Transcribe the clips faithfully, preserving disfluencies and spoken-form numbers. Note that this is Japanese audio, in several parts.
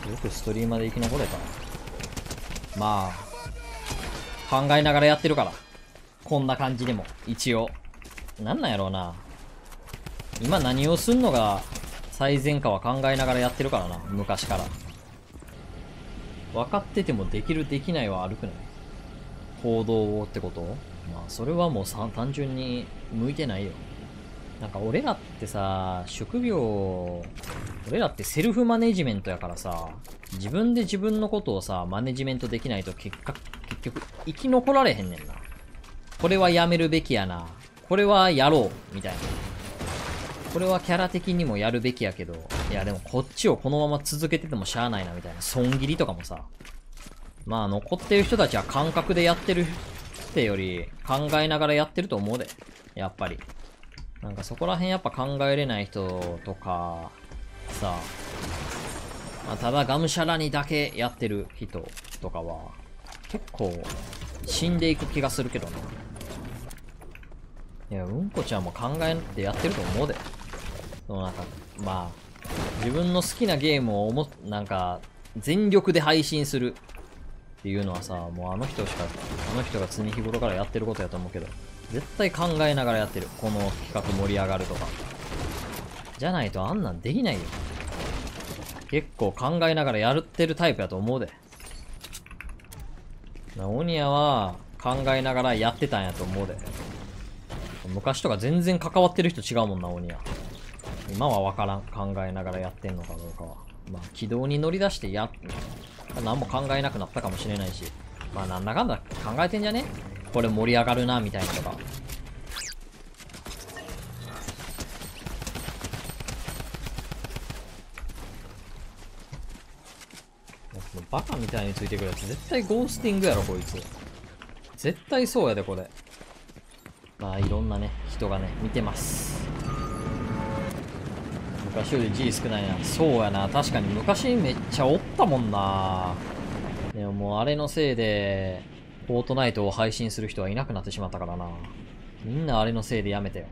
よくストリーマーで生き残れた。まあ、考えながらやってるから。こんな感じでも、一応。なんなんやろうな。今何をすんのが最善かは考えながらやってるからな。昔から。分かっててもできるできないはあるくない？行動をってこと？まあ、それはもうさ単純に向いてないよ。なんか俺らってさ、職業、俺らってセルフマネジメントやからさ、自分で自分のことをさ、マネジメントできないと結果、結局生き残られへんねんな。これはやめるべきやな。これはやろう。みたいな。これはキャラ的にもやるべきやけど、いやでもこっちをこのまま続けててもしゃあないなみたいな。損切りとかもさ。まあ残ってる人たちは感覚でやってるってより考えながらやってると思うで。やっぱり。なんかそこら辺やっぱ考えれない人とか、さ、まあ、ただがむしゃらにだけやってる人とかは、結構死んでいく気がするけどな。いや、うんこちゃんも考えてやってると思うで。そのなんか、まあ、自分の好きなゲームをおも、なんか、全力で配信するっていうのはさ、もうあの人しか、あの人が常日頃からやってることやと思うけど、絶対考えながらやってる。この企画盛り上がるとか。じゃないとあんなんできないよ。結構考えながらやってるタイプやと思うで。オニアは考えながらやってたんやと思うで。昔とか全然関わってる人違うもんな、オニア。今はわからん。考えながらやってんのかどうかは。まあ、軌道に乗り出してや、何も考えなくなったかもしれないし。まあ、なんだかんだ考えてんじゃね？これ盛り上がるな、みたいなとか。バカみたいについてくるやつ絶対ゴースティングやろこいつ。絶対そうやでこれ。まあいろんなね人がね見てます。昔より G 少ないな。そうやな、確かに昔めっちゃおったもんな。でももうあれのせいでフォートナイトを配信する人はいなくなってしまったからな。みんなあれのせいでやめてよ。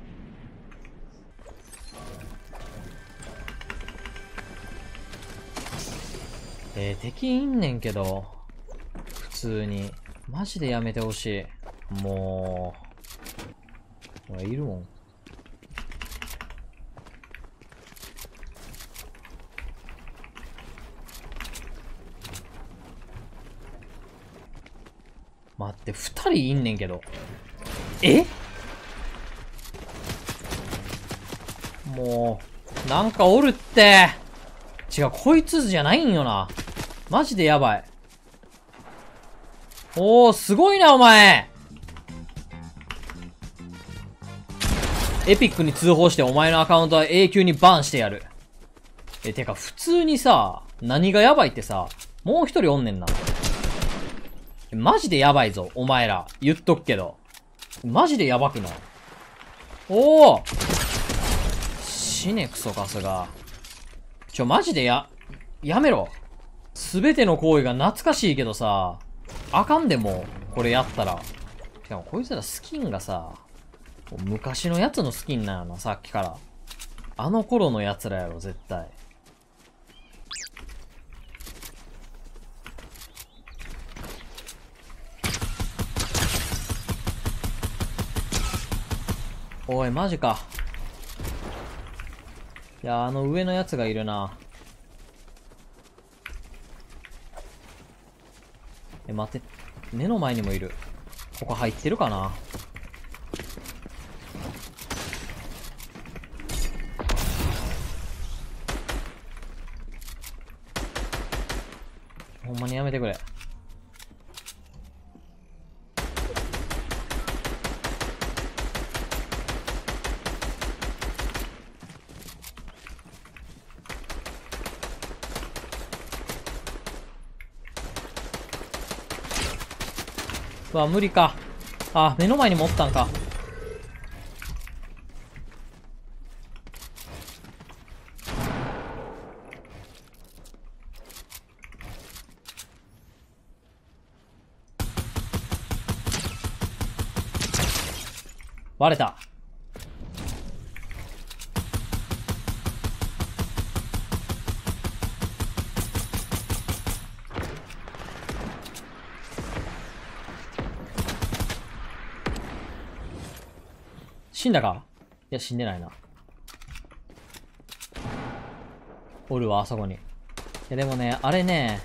えー、敵いんねんけど、普通に。マジでやめてほしい。もう。ほら、いるもん。待って、二人いんねんけど。え？もう、なんかおるって。違う、こいつじゃないんよな。マジでやばい。おー、すごいな、お前。エピックに通報してお前のアカウントは永久にバンしてやる。え、てか、普通にさ、何がやばいってさ、もう一人おんねんな。マジでやばいぞ、お前ら。言っとくけど。マジでやばくない？おお！死ね、クソカスが。ちょ、マジでや、やめろ。すべての行為が懐かしいけどさ、あかんでも、これやったら。しかもこいつらスキンがさ、昔のやつのスキンなんやな、さっきから。あの頃のやつらやろ、絶対。おい、マジか。いや、あの上のやつがいるな。え、待って。目の前にもいる。ここ入ってるかな？ほんまにやめてくれ。うわ、無理か。あ、目の前に持ったんか。割れた。 死んだか？いや、死んでないな。おるわ、あそこに。いや、でもね、あれね、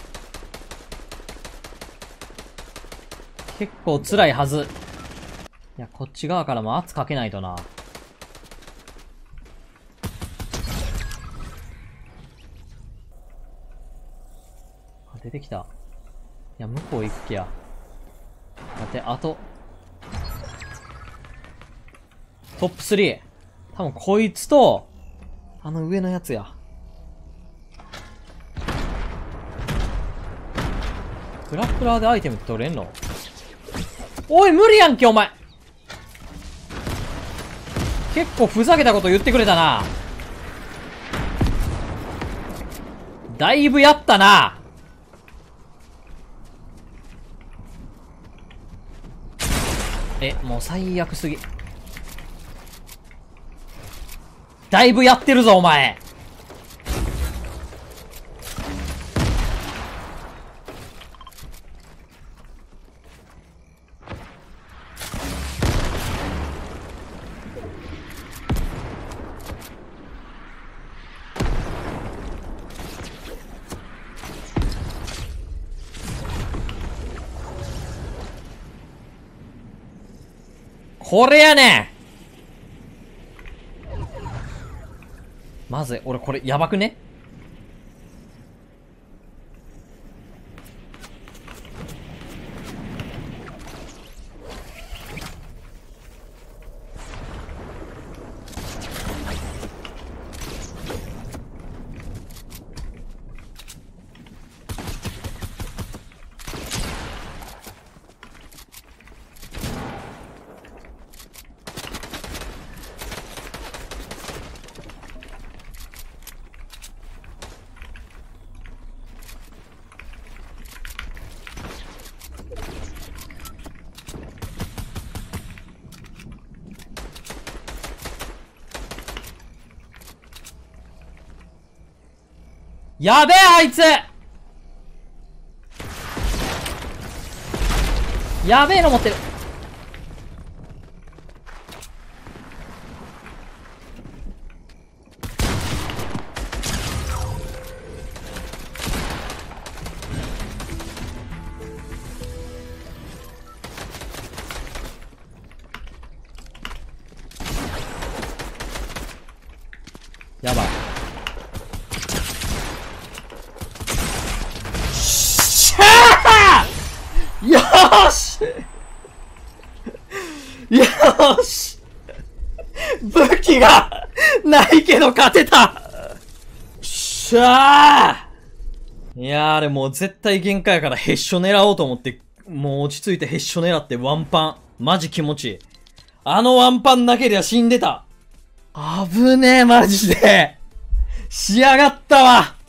結構辛いはず。いや、こっち側からも圧かけないとな。あ、出てきた。いや、向こう行く気や。待って、あと。トップスリー。多分こいつと、あの上のやつや。グラップラーでアイテムって取れんの？おい、無理やんけ、お前。結構ふざけたこと言ってくれたな。だいぶやったな。え、もう最悪すぎ。だいぶやってるぞ、お前。これやねん。まずい、俺これやばくね？やべえ、あいつやべえの持ってる。やばい。よーしよーし武器がないけど勝てた。しゃー。いやー、あれもう絶対限界やからヘッショ狙おうと思って、もう落ち着いてヘッショ狙ってワンパン。マジ気持ちいい。あのワンパンだけでは死んでた。危ねえ、マジで。仕上がったわ。